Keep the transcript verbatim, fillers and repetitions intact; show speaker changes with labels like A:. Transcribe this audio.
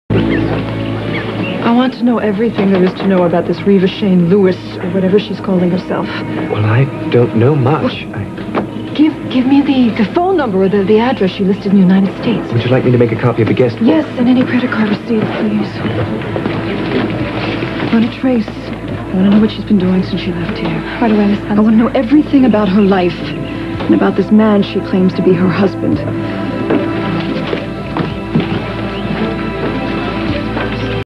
A: I want to know everything there is to know about this Reva Shane Lewis, or whatever she's calling herself.
B: Well, I don't know much.
A: Well,
B: I...
A: Give give me the, the phone number or the, the address she listed in the United States.
B: Would you like me to make a copy of the guest book?
A: Yes, and any credit card receipt, please. I want to trace. I want to know what she's been doing since she left here.
C: Right away, Miss Spencer.
A: I want to know everything about her life and about this man she claims to be her husband.